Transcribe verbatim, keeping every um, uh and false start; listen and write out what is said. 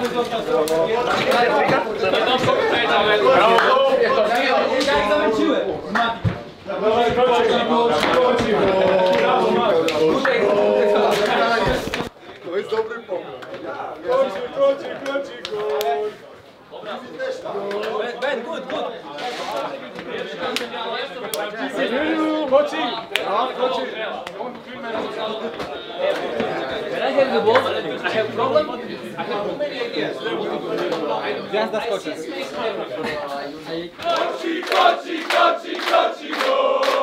Jak zamęczyłem! To jest dobry pomysł. Kocik, kocik, kocik, gol. Ben, good, good. Kocik. No, kocik. When I have the ball, I have problem. I have many ideas. Gwiazda skoczy. Kocik, kocik, kocik, kocik, gol.